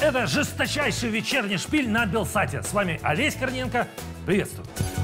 Это жесточайший вечерний шпиль на Белсате. С вами Олесь Корниенко. Приветствую.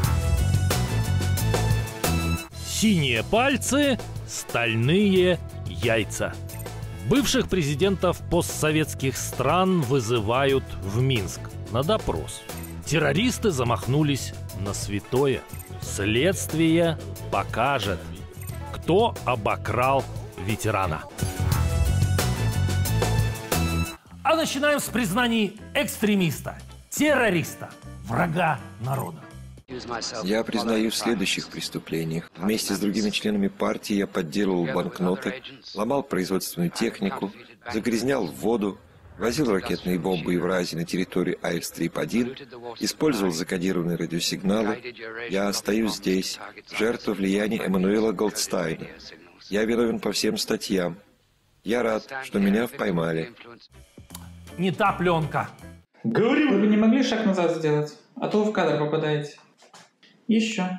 Синие пальцы, стальные яйца. Бывших президентов постсоветских стран вызывают в Минск на допрос. Террористы замахнулись на святое. Следствие покажет, кто обокрал ветерана. А начинаем с признаний экстремиста, террориста, врага народа. Я признаюсь в следующих преступлениях. Вместе с другими членами партии я подделывал банкноты, ломал производственную технику, загрязнял воду, возил ракетные бомбы Евразии на территорию Аирстрип-1, использовал закодированные радиосигналы. Я остаюсь здесь, жертва влияния Эммануэла Голдстайна. Я виновен по всем статьям. Я рад, что меня поймали. Не та пленка. Говорю, вы бы не могли шаг назад сделать, а то вы в кадр попадаете. Еще.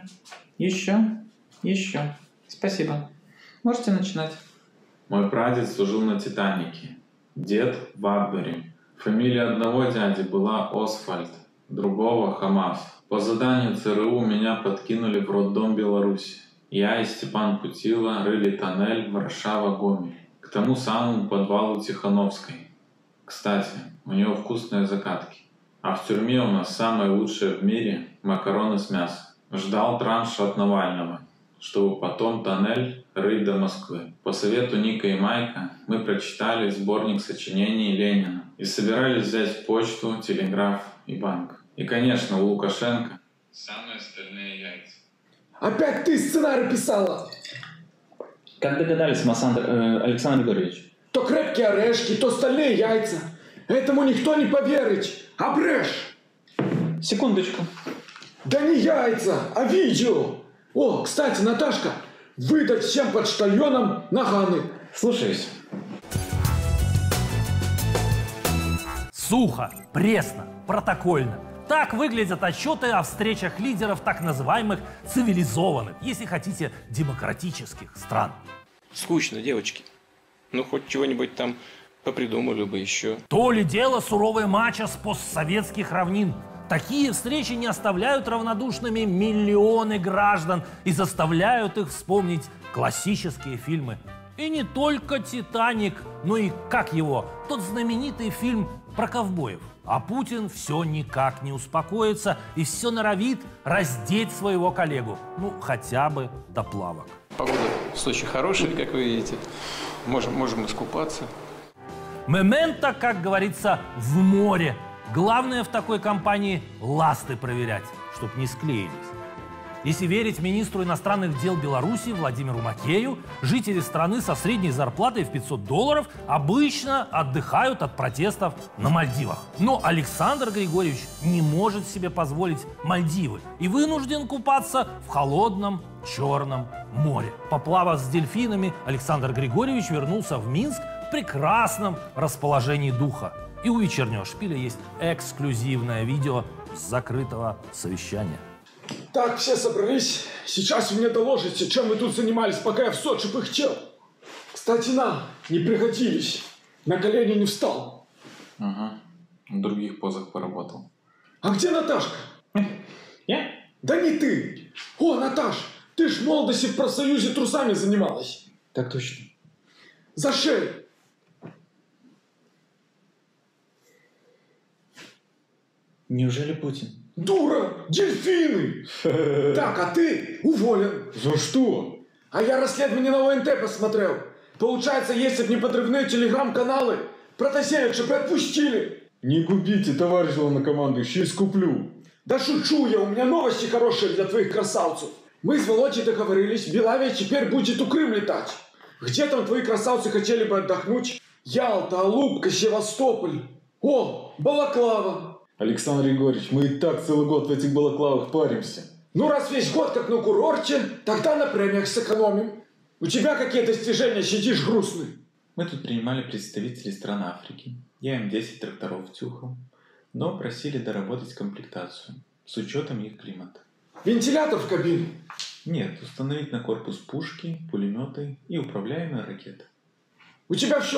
Спасибо. Можете начинать. Мой прадед служил на «Титанике». Дед в Адбери. Фамилия одного дяди была Освальд, другого Хамас. По заданию ЦРУ меня подкинули в роддом Беларуси. Я и Степан Кутила рыли тоннель Варшава-Гомель к тому самому подвалу Тихановской. Кстати, у него вкусные закатки. А в тюрьме у нас самое лучшее в мире – макароны с мясом. Ждал транша от Навального, чтобы потом тоннель рыть до Москвы. По совету Ника и Майка мы прочитали сборник сочинений Ленина и собирались взять почту, телеграф и банк. И, конечно, у Лукашенко самые стальные яйца. Опять ты сценарий писала? Как догадались, Александр Григорьевич? То крепкие орешки, то стальные яйца. Этому никто не поверит. А брешь! Секундочку. Да не яйца, а видео. О, кстати, Наташка, выдать всем почтальонам наганы. Слушаюсь. Сухо, пресно, протокольно. Так выглядят отчеты о встречах лидеров так называемых цивилизованных, если хотите, демократических стран. Скучно, девочки. Ну, хоть чего-нибудь там попридумали бы еще. То ли дело суровая мача с постсоветских равнин. Такие встречи не оставляют равнодушными миллионы граждан и заставляют их вспомнить классические фильмы. И не только «Титаник», но и, как его, тот знаменитый фильм про ковбоев. А Путин все никак не успокоится и все норовит раздеть своего коллегу. Ну, хотя бы до плавок. Погода в Сочи хорошая, как вы видите. Можем искупаться. Мементо, как говорится, в море. Главное в такой компании ласты проверять, чтоб не склеились. Если верить министру иностранных дел Беларуси Владимиру Макею, жители страны со средней зарплатой в $500 обычно отдыхают от протестов на Мальдивах. Но Александр Григорьевич не может себе позволить Мальдивы и вынужден купаться в холодном Черном море. Поплавав с дельфинами, Александр Григорьевич вернулся в Минск в прекрасном расположении духа. И у вечернего шпиля есть эксклюзивное видео с закрытого совещания. Так, все собрались. Сейчас вы мне доложите, чем вы тут занимались, пока я в Сочи пыхтел. Кстати, не пригодились. На колени не встал. Ага. В других позах поработал. А где Наташка? Я? Да не ты. О, Наташ, ты ж в молодости в профсоюзе трусами занималась. Так точно. За шею. Неужели Путин? Дура! Дельфины! Так, а ты уволен. За что? А я расследование на ОНТ посмотрел. Получается, если бы не подрывные телеграм-каналы, Протасевича бы отпустили. Не губите, товарищ главнокомандующий, искуплю. Да шучу я, у меня новости хорошие для твоих красавцев. Мы с Володей договорились, Белавия теперь будет у Крым летать. Где там твои красавцы хотели бы отдохнуть? Ялта, Алупка, Севастополь. О, Балаклава. Александр Григорьевич, мы и так целый год в этих балаклавах паримся. Ну, раз весь год как на курорте, тогда на премиях сэкономим. У тебя какие достижения, сидишь грустный? Мы тут принимали представителей стран Африки. Я им 10 тракторов тюхал. Но просили доработать комплектацию с учетом их климата. Вентилятор в кабине? Нет, установить на корпус пушки, пулеметы и управляемые ракеты. У тебя все?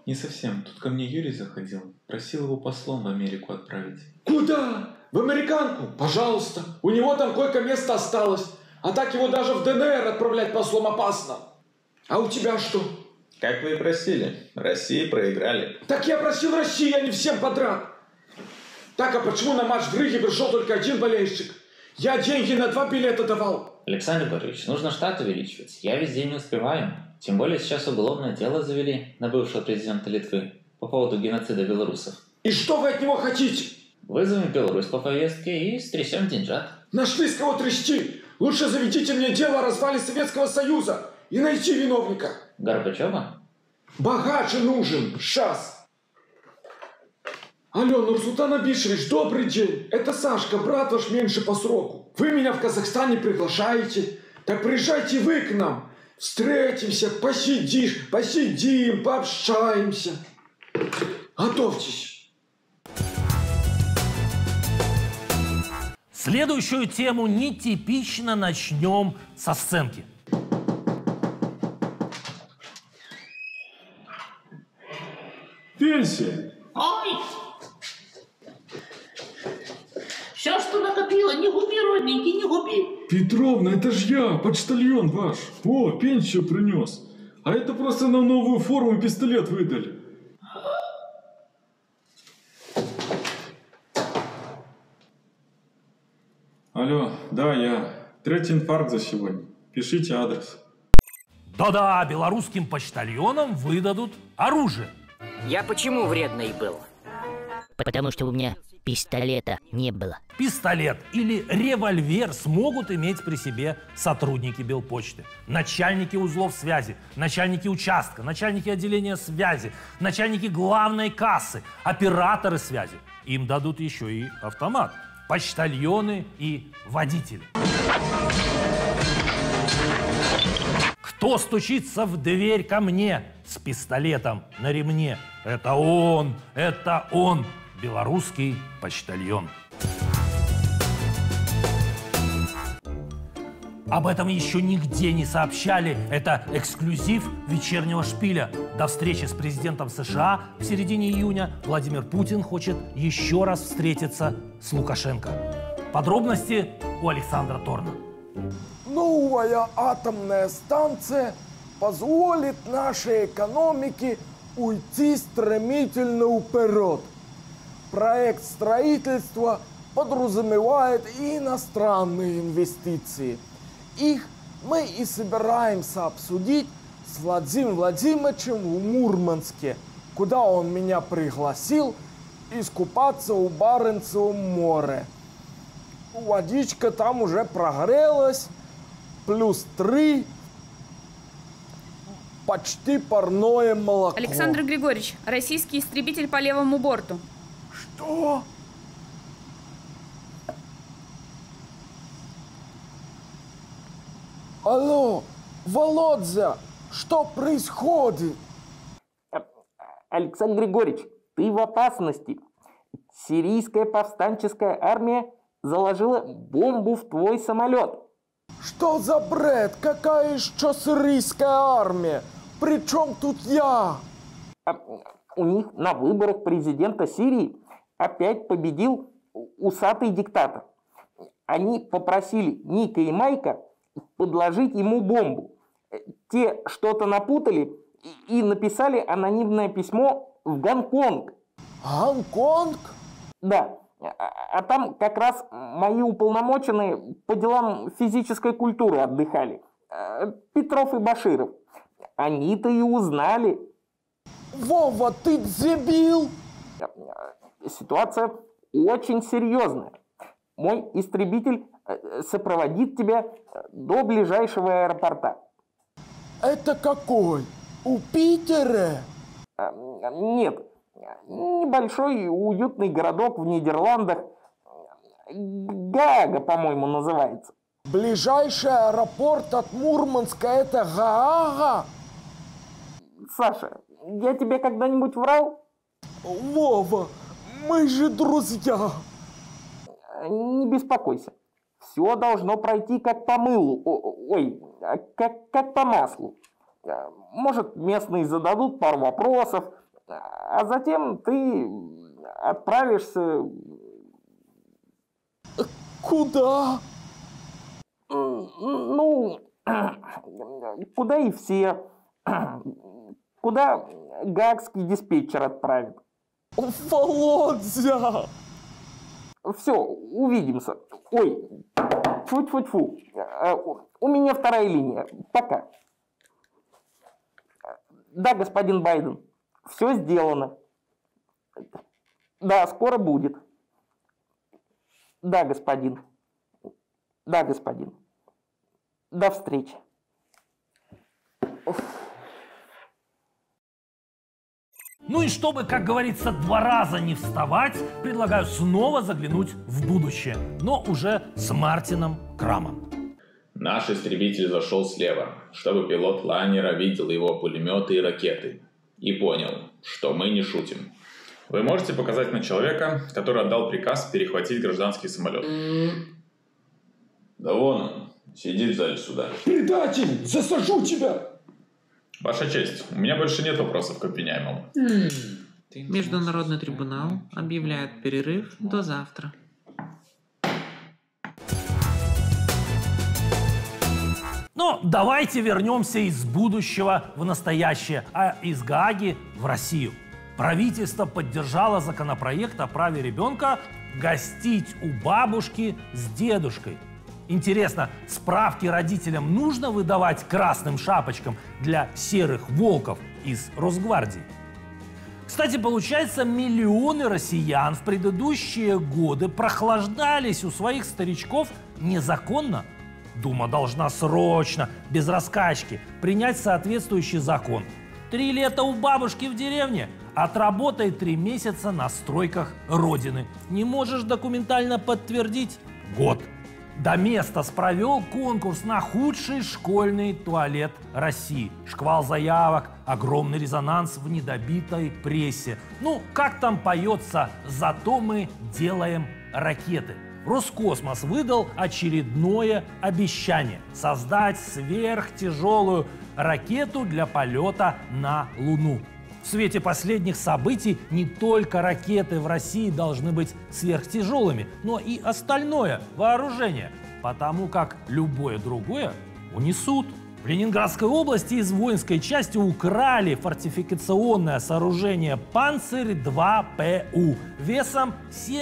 Не совсем. Тут ко мне Юрий заходил. Просил его послом в Америку отправить. Куда? В американку? Пожалуйста. У него там койко-место осталось. А так его даже в ДНР отправлять послом опасно. А у тебя что? Как вы и просили. России проиграли. Так я просил России, а не всем подряд. Так, а почему на матч в Риге пришел только один болельщик? Я деньги на 2 билета давал. Александр Григорьевич, нужно штат увеличивать. Я везде не успеваю. Тем более сейчас уголовное дело завели на бывшего президента Литвы по поводу геноцида белорусов. И что вы от него хотите? Вызовем Беларусь по повестке и стрясем деньжат. Нашли с кого трясти. Лучше заведите мне дело о развале Советского Союза и найти виновника. Горбачева? Богач нужен. Сейчас. Алло, Нурсултан Абишевич, добрый день. Это Сашка, брат ваш меньше по сроку. Вы меня в Казахстане приглашаете. Так приезжайте вы к нам. Встретимся, посидим, пообщаемся. Готовьтесь. Следующую тему нетипично начнем со сценки. Пенсия. Ой! Все, что накопила, не губи, родненький, не губи. Петровна, это ж я, почтальон ваш. О, пенсию принес. А это просто на новую форму пистолет выдали. Алло, да, я. 3-й инфаркт за сегодня. Пишите адрес. Да-да, белорусским почтальонам выдадут оружие. Я почему вредный был? Потому что у меня пистолета не было. Пистолет или револьвер смогут иметь при себе сотрудники Белпочты, начальники узлов связи, начальники участка, начальники отделения связи, начальники главной кассы, операторы связи. Им дадут еще и автомат. Почтальоны и водители. Кто стучится в дверь ко мне с пистолетом на ремне? Это он, белорусский почтальон. Об этом еще нигде не сообщали. Это эксклюзив вечернего шпиля. До встречи с президентом США в середине июня Владимир Путин хочет еще раз встретиться с Лукашенко. Подробности у Александра Торна. Новая атомная станция позволит нашей экономике уйти стремительно вперед. Проект строительства подразумевает и иностранные инвестиции. Их мы и собираемся обсудить с Владимиром Владимировичем в Мурманске, куда он меня пригласил искупаться в Баренцевом море. Водичка там уже прогрелась, +3, почти парное молоко. Александр Григорьевич, российский истребитель по левому борту. Что? Алло, Володя, что происходит? Александр Григорьевич, ты в опасности. Сирийская повстанческая армия заложила бомбу в твой самолет. Что за бред? Какая еще сирийская армия? Причем тут я? У них на выборах президента Сирии опять победил усатый диктатор. Они попросили Ника и Майка подложить ему бомбу. Те что-то напутали и написали анонимное письмо в Гонконг. Гонконг? Да. А там как раз мои уполномоченные по делам физической культуры отдыхали. Петров и Баширов. Они-то и узнали. Вова, ты дебил! Ситуация очень серьезная. Мой истребитель сопроводит тебя до ближайшего аэропорта. Это какой? У Питера? Нет. Небольшой уютный городок в Нидерландах. Гаага, по-моему, называется. Ближайший аэропорт от Мурманска — это Гаага? Саша, я тебе когда-нибудь врал? Вова, мы же друзья. Не беспокойся. Все должно пройти как по мылу. Ой, как по маслу. Может, местные зададут пару вопросов, А затем ты отправишься... Куда? Ну, куда и все. Куда гаагский диспетчер отправит. Володя! Все, увидимся. Ой, тьфу-тьфу-тьфу. У меня вторая линия. Пока. Да, господин Байден, все сделано. Да, скоро будет. Да, господин. Да, господин. До встречи. Ну и чтобы, как говорится, 2 раза не вставать, предлагаю снова заглянуть в будущее, но уже с Мартином Крамом. Наш истребитель зашел слева, чтобы пилот лайнера видел его пулеметы и ракеты. И понял, что мы не шутим. Вы можете показать на человека, который отдал приказ перехватить гражданский самолет? Да вон он, сидит в зале суда. Предатель, засажу тебя! Ваша честь, у меня больше нет вопросов к обвиняемому. Международный трибунал объявляет перерыв до завтра. Но давайте вернемся из будущего в настоящее, а из Гааги в Россию. Правительство поддержало законопроект о праве ребенка гостить у бабушки с дедушкой. Интересно, справки родителям нужно выдавать красным шапочкам для серых волков из Росгвардии? Кстати, получается, миллионы россиян в предыдущие годы прохлаждались у своих старичков незаконно. Дума должна срочно, без раскачки, принять соответствующий закон. 3 лета у бабушки в деревне, отработай 3 месяца на стройках Родины. Не можешь документально подтвердить – год. До места провел конкурс на худший школьный туалет России. Шквал заявок, огромный резонанс в недобитой прессе. Ну, как там поется, зато мы делаем ракеты. Роскосмос выдал очередное обещание – создать сверхтяжелую ракету для полета на Луну. В свете последних событий не только ракеты в России должны быть сверхтяжелыми, но и остальное вооружение, потому как любое другое унесут. В Ленинградской области из воинской части украли фортификационное сооружение «Панцирь-2ПУ» весом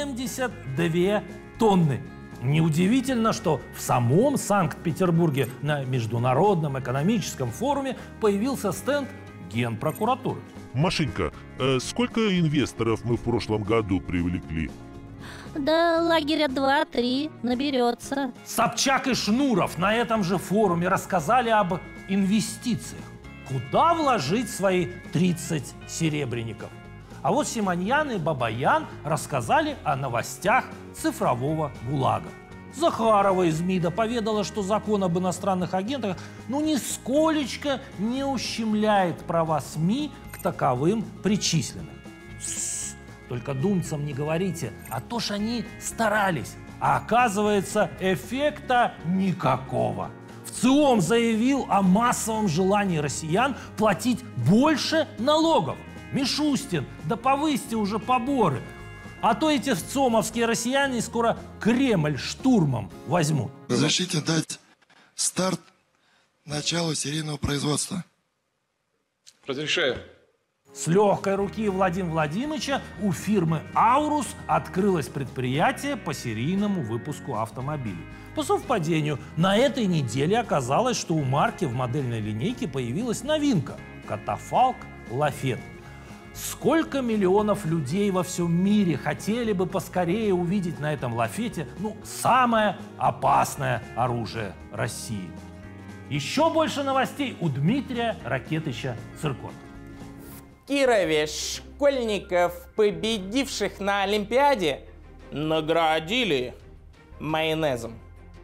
72 тонны. Неудивительно, что в самом Санкт-Петербурге на Международном экономическом форуме появился стенд Генпрокуратуры. Машенька, сколько инвесторов мы в прошлом году привлекли? Да лагеря 2-3 наберется. Собчак и Шнуров на этом же форуме рассказали об инвестициях. Куда вложить свои 30 серебряников? А вот Симоньян и Бабаян рассказали о новостях цифрового ГУЛАГа. Захарова из МИДа поведала, что закон об иностранных агентах нисколечко не ущемляет права СМИ к таковым причисленных. Только думцам не говорите, а то ж они старались. А оказывается, эффекта никакого. ВЦИОМ заявил о массовом желании россиян платить больше налогов. Мишустин, да повысьте уже поборы. А то эти ВЦИОМовские россияне скоро Кремль штурмом возьмут. Разрешите дать старт началу серийного производства? Разрешаю. С легкой руки Владимира Владимировича у фирмы «Аурус» открылось предприятие по серийному выпуску автомобилей. По совпадению, на этой неделе оказалось, что у марки в модельной линейке появилась новинка – катафалк «Лафет». Сколько миллионов людей во всем мире хотели бы поскорее увидеть на этом лафете, самое опасное оружие России. Еще больше новостей у Дмитрия Ракетыча Циркона. В Кирове школьников, победивших на Олимпиаде, наградили майонезом.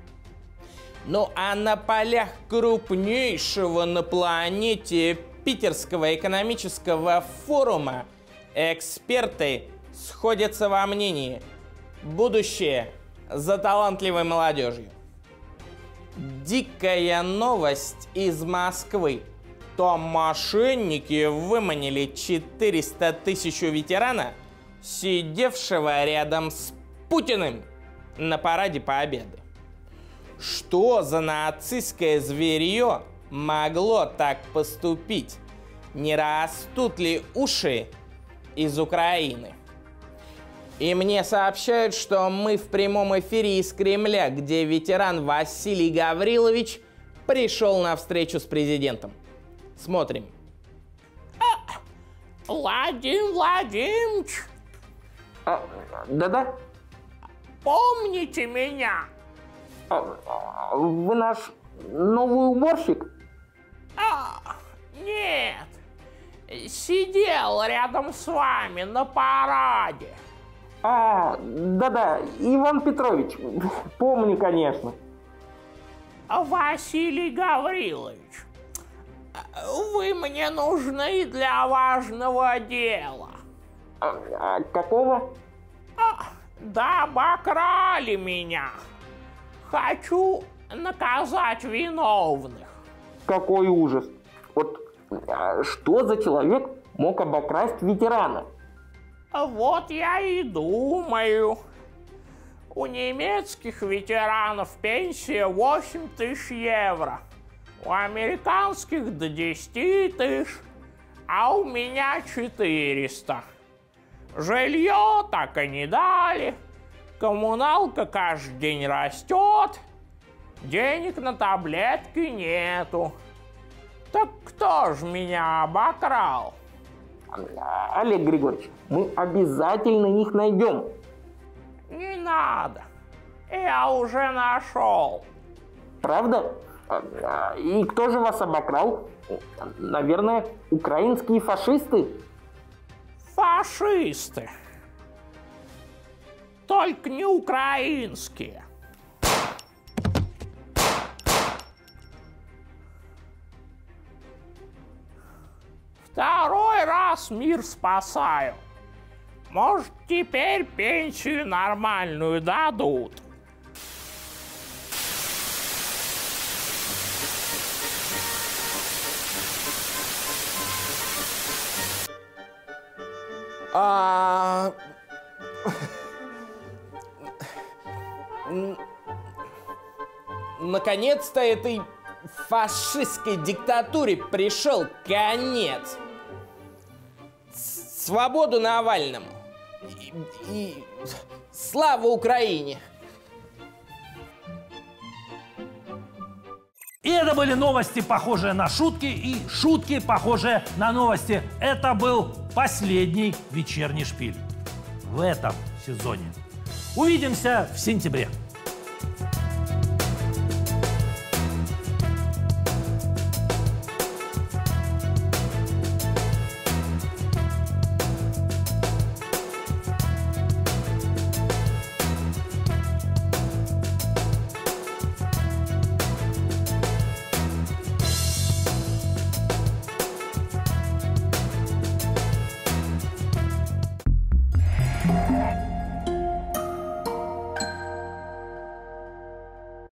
Ну а на полях крупнейшего на планете Питерского экономического форума эксперты сходятся во мнении: будущее за талантливой молодежью. Дикая новость из Москвы. что мошенники выманили 400 тысяч ветерана, сидевшего рядом с Путиным на параде Победы. Что за нацистское зверье могло так поступить? Не растут ли уши из Украины? И мне сообщают, что мы в прямом эфире из Кремля, где ветеран Василий Гаврилович пришел на встречу с президентом. Смотрим. Владимир Владимирович. Да-да. Помните меня? Вы наш новый уборщик? Нет. Сидел рядом с вами на параде. Да-да, Иван Петрович. Помню, конечно. Василий Гаврилович, вы мне нужны для важного дела. Какого? Да обокрали меня. Хочу наказать виновных. Какой ужас. Вот что за человек мог обокрасть ветерана? Вот я и думаю. У немецких ветеранов пенсия 8 тысяч евро. У американских до 10 тысяч. А у меня 400. Жилье так и не дали. Коммуналка каждый день растет. Денег на таблетки нету. Так кто ж меня обокрал? Олег Григорьевич, мы обязательно их найдем. Не надо. Я уже нашел. Правда? И кто же вас обокрал? Наверное, украинские фашисты? Фашисты. Только не украинские. Второй раз мир спасаю. Может, теперь пенсию нормальную дадут. Наконец-то этой фашистской диктатуре пришел конец. Свободу Навальному. И слава Украине! И это были новости, похожие на шутки, и шутки, похожие на новости. Это был последний вечерний шпиль в этом сезоне. Увидимся в сентябре.